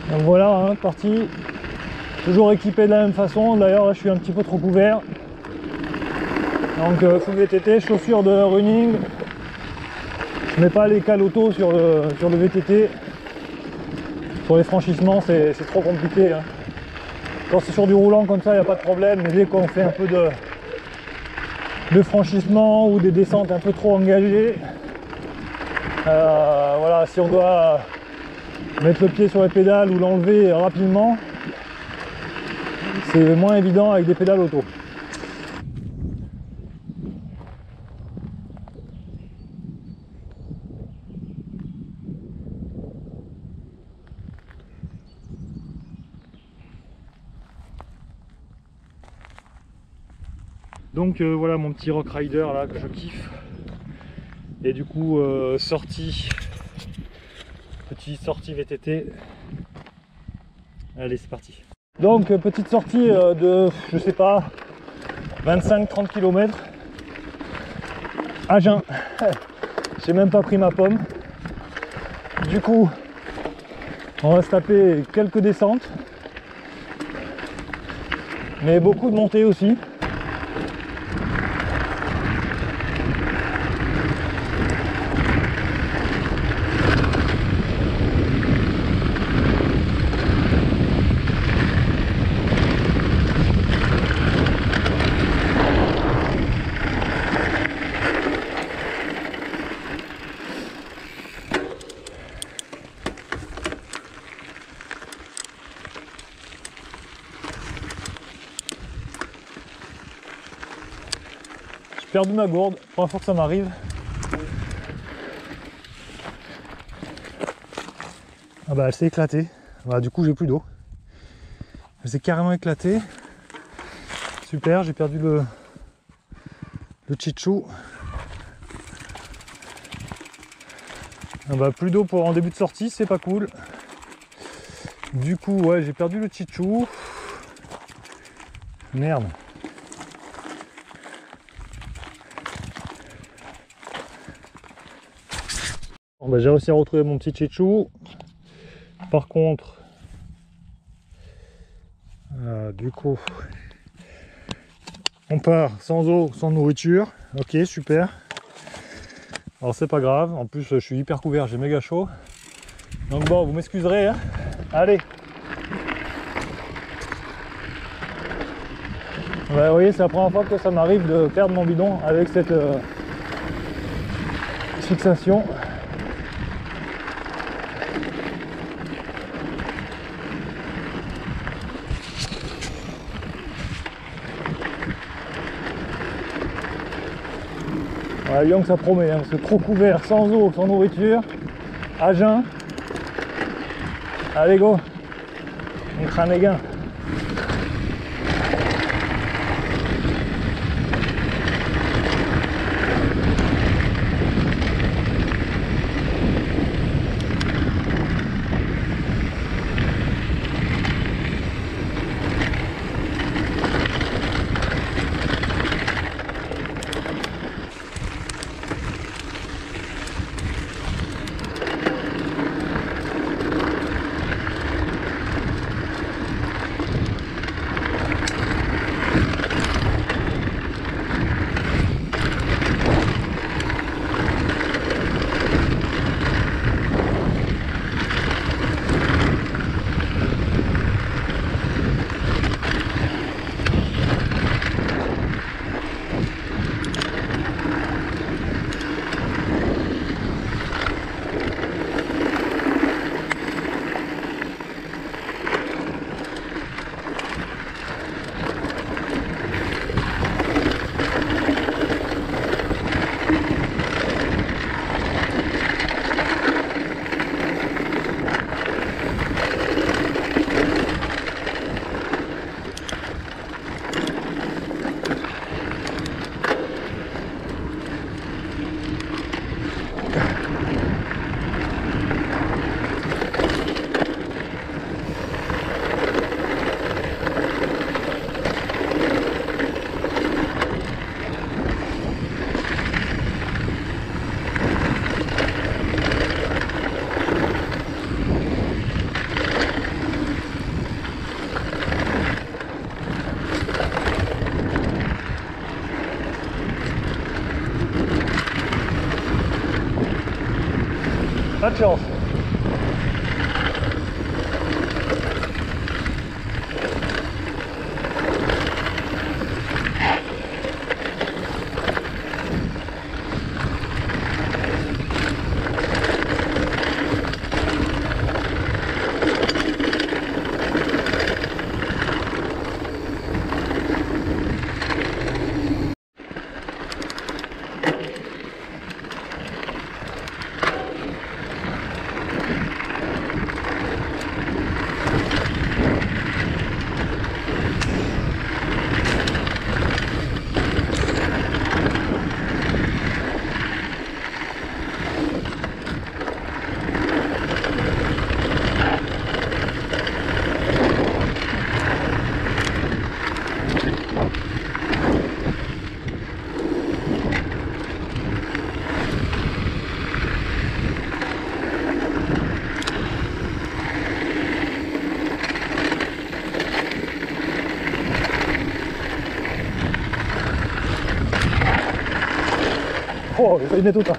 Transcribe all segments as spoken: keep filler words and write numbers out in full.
Donc voilà, hein, parti. Toujours équipé de la même façon. D'ailleurs là je suis un petit peu trop couvert. Donc euh, full V T T, chaussures de running. Je mets pas les cales auto sur le, sur le V T T. Sur les franchissements c'est trop compliqué. Hein. Quand c'est sur du roulant comme ça, il n'y a pas de problème. Mais dès qu'on fait un peu de, de franchissement ou des descentes un peu trop engagées, euh, voilà, si on doit mettre le pied sur les pédales ou l'enlever rapidement, c'est moins évident avec des pédales auto. Donc euh, voilà mon petit Rock Rider là que je kiffe. Et du coup euh, sortie, petite sortie V T T. Allez c'est parti. Donc euh, petite sortie euh, de je sais pas vingt-cinq trente kilomètres à jeun. J'ai même pas pris ma pomme. Du coup on va se taper quelques descentes, mais beaucoup de montées aussi. J'ai perdu ma gourde, première fois que ça m'arrive. Ah bah elle s'est éclatée. Bah, du coup j'ai plus d'eau. Elle s'est carrément éclatée. Super, j'ai perdu le le chichou. Ah bah plus d'eau pour en début de sortie, c'est pas cool. Du coup ouais j'ai perdu le chichou. Merde. Bon bah j'ai réussi à retrouver mon petit chichou. Par contre, euh, du coup, on part sans eau, sans nourriture. Ok, super. Alors c'est pas grave. En plus, je suis hyper couvert, j'ai méga chaud. Donc bon, vous m'excuserez. Hein. Allez. Ouais, vous voyez, c'est la première fois que ça m'arrive de perdre mon bidon avec cette euh, fixation. Ouais, Lyon, ça promet, hein, c'est trop couvert, sans eau, sans nourriture, à jeun. Allez, go, on crame les gains. Pas de chance. Oh, j'ai failli mettre autant.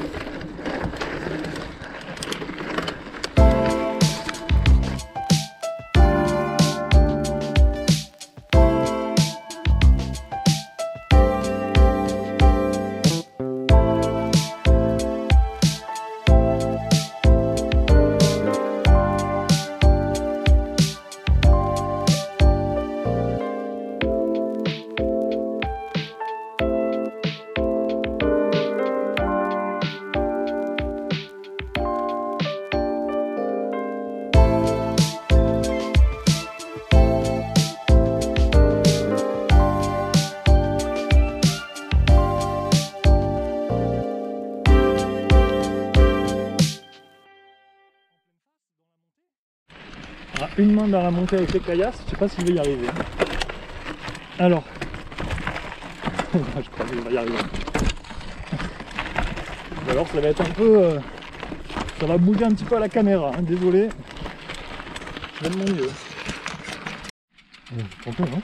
Une main dans la montée avec les caillasses, je sais pas si je vais y arriver. Alors, je crois que je vais y arriver. Ou alors ça va être un peu, euh, ça va bouger un petit peu à la caméra, hein. Désolé. Je donne mon mieux. Bon, un peu, non ?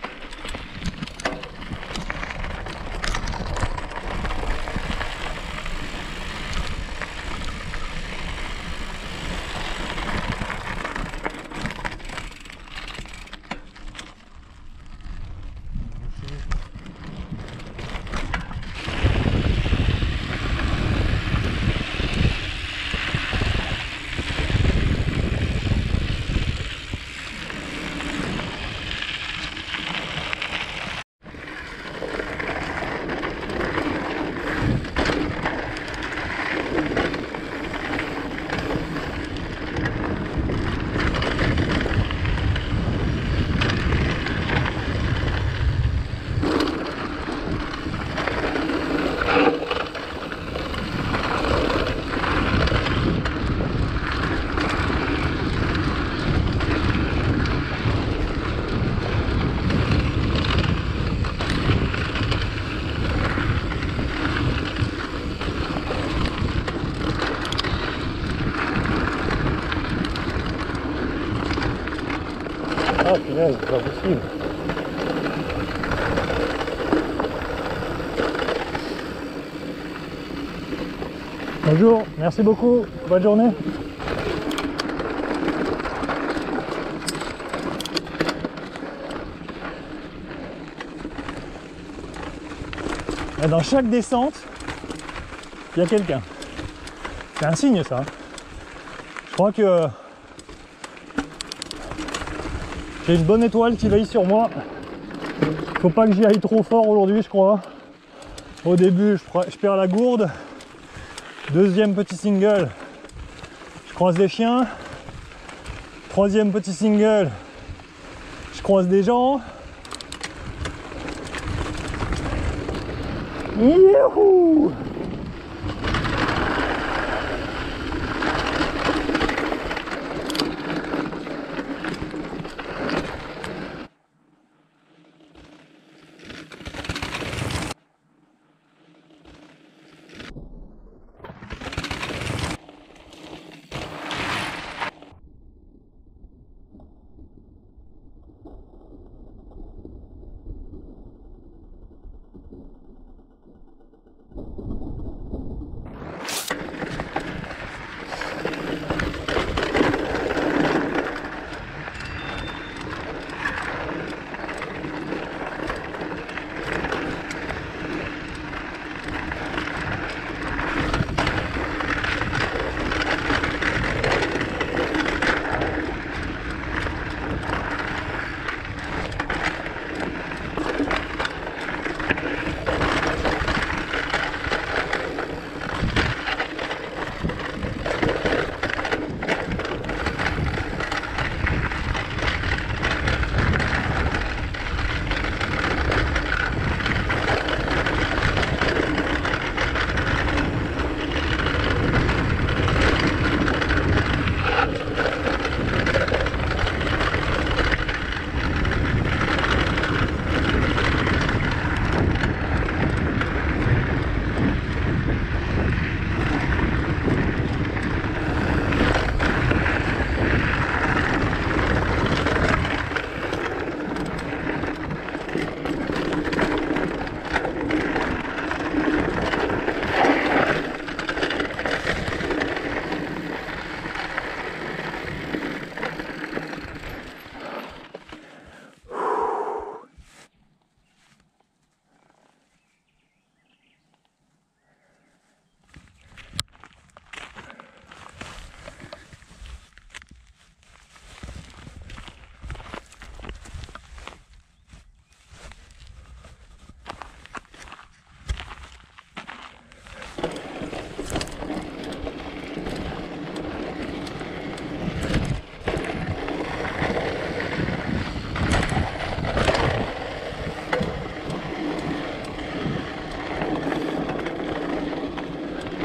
Ah punaise, c'est pas possible. Bonjour, merci beaucoup, bonne journée. Dans chaque descente, il y a quelqu'un. C'est un signe ça. Je crois que j'ai une bonne étoile qui veille sur moi. Faut pas que j'y aille trop fort aujourd'hui, je crois. Au début, je perds la gourde. Deuxième petit single, je croise des chiens. Troisième petit single, je croise des gens. Youhou!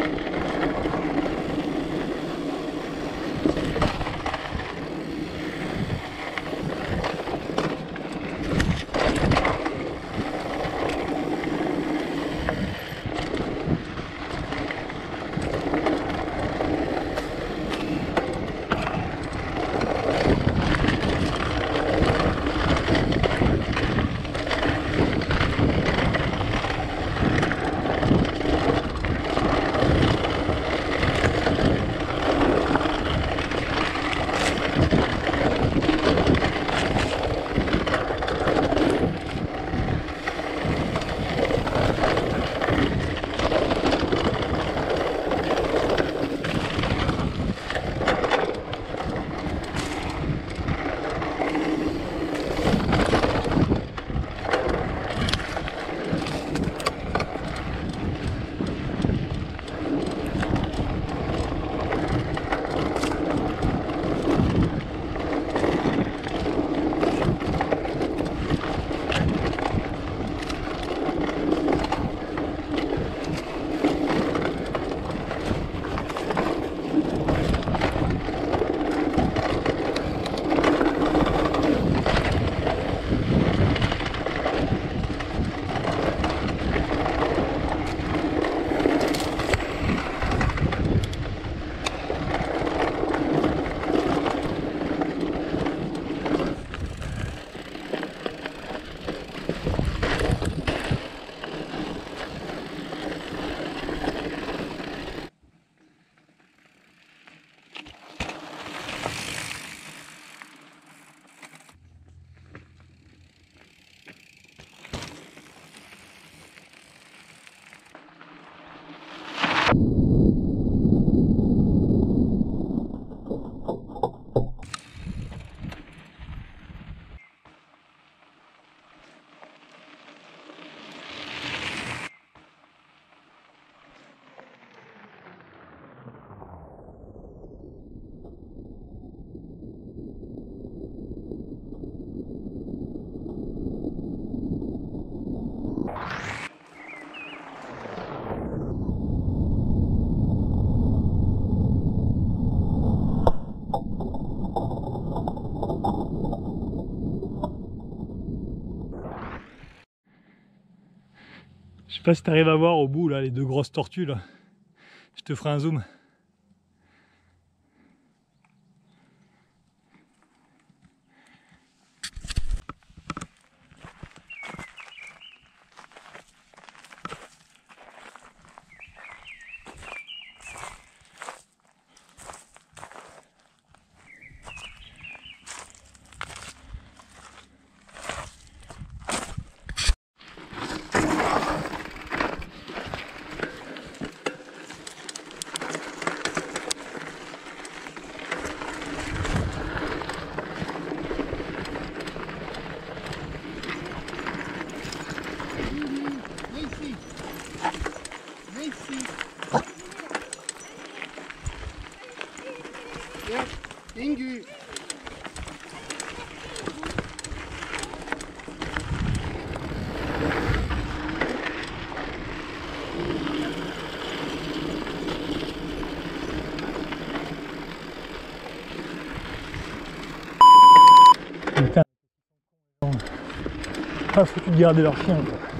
Je sais pas si tu arrives à voir au bout là les deux grosses tortues là. Je te ferai un zoom. Ingu. Putain, pas foutu de garder leur chien quoi.